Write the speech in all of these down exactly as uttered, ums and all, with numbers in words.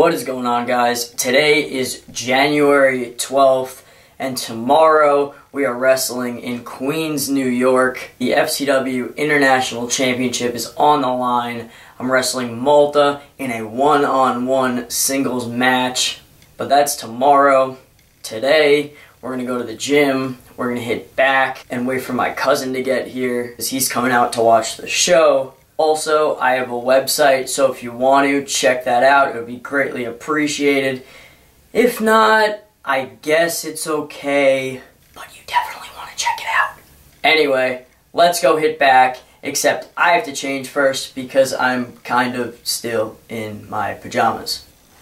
What is going on, guys? Today is January twelfth, and tomorrow we are wrestling in Queens, New York. The F C W International Championship is on the line. I'm wrestling Malta in a one-on-one singles match, but that's tomorrow. Today, we're going to go to the gym, we're going to hit back, and wait for my cousin to get here, because he's coming out to watch the show. Also, I have a website, so if you want to, check that out. It would be greatly appreciated. If not, I guess it's okay, but you definitely want to check it out. Anyway, let's go hit back, except I have to change first because I'm kind of still in my pajamas.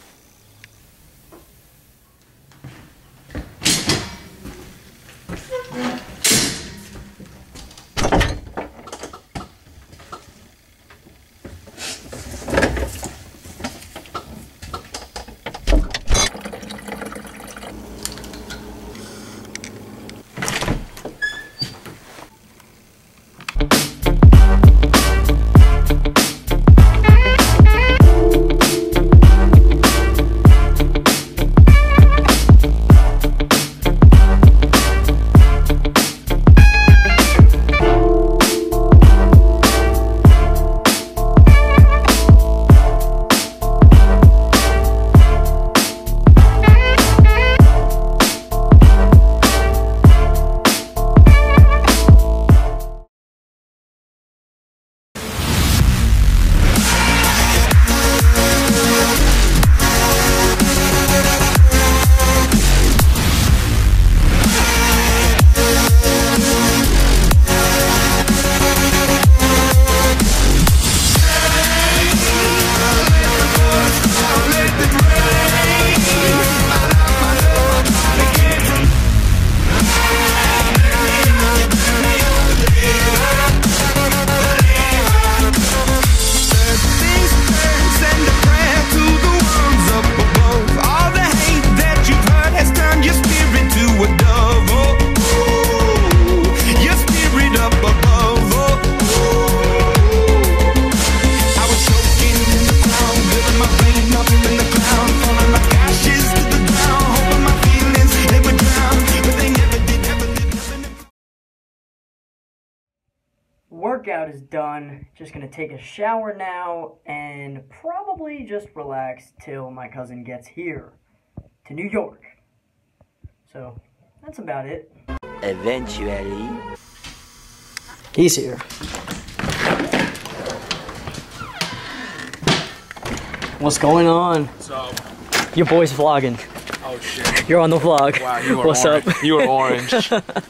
Workout is done. Just gonna take a shower now and probably just relax till my cousin gets here to New York. So that's about it. Eventually, he's here. What's going on? What's up? Your boy's vlogging. Oh shit. You're on the vlog. Wow, you are What's orange. up? You are orange.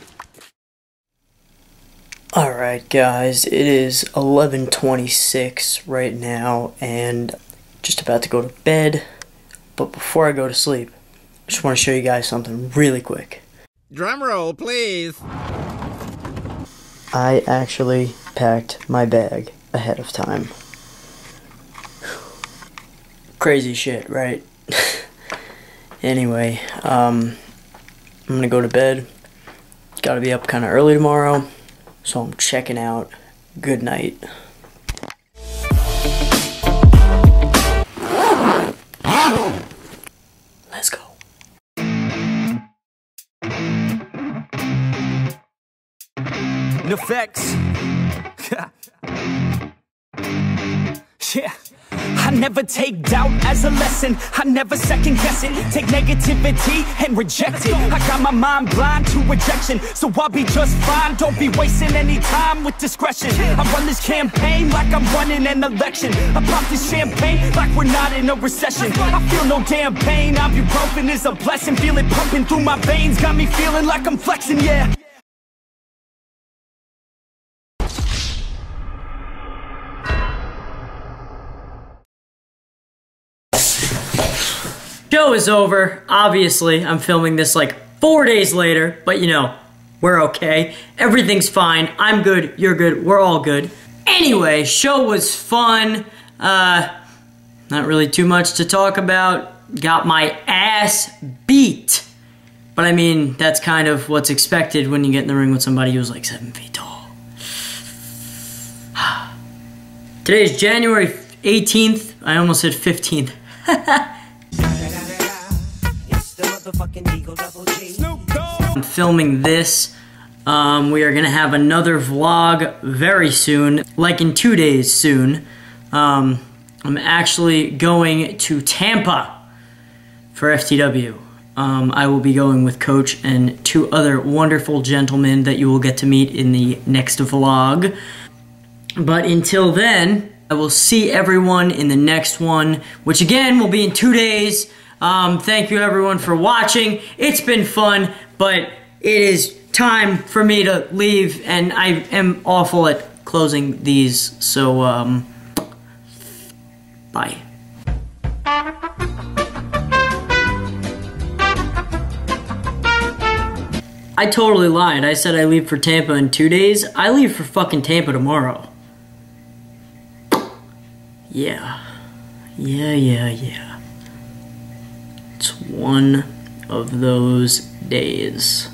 Alright guys, it is eleven twenty-six right now and just about to go to bed, but before I go to sleep, I just want to show you guys something really quick. Drum roll, please. I actually packed my bag ahead of time. Crazy shit, right? Anyway, um, I'm gonna go to bed. Gotta be up kinda early tomorrow. So I'm checking out. Good night. Let's go. Effects. Yeah. I never take doubt as a lesson. I never second guess it. Take negativity and reject it. I got my mind blind to rejection, so I'll be just fine. Don't be wasting any time with discretion. I run this campaign like I'm running an election. I pop this champagne like we're not in a recession. I feel no damn pain. Ibuprofen is a blessing. Feel it pumping through my veins. Got me feeling like I'm flexing, yeah. Show is over. Obviously, I'm filming this like four days later, but you know, we're okay. Everything's fine. I'm good. You're good. We're all good. Anyway, show was fun. Uh, not really too much to talk about. Got my ass beat. But I mean, that's kind of what's expected when you get in the ring with somebody who's like seven feet tall. Today is January eighteenth. I almost said fifteenth. I'm filming this. Um, we are gonna have another vlog very soon, like in two days soon. Um, I'm actually going to Tampa for F T W. Um, I will be going with Coach and two other wonderful gentlemen that you will get to meet in the next vlog. But until then, I will see everyone in the next one, which again will be in two days. Um, thank you everyone for watching. It's been fun, but it is time for me to leave, and I am awful at closing these, so um, bye. I totally lied. I said I leave for Tampa in two days. I leave for fucking Tampa tomorrow. Yeah. Yeah, yeah, yeah. It's one of those days.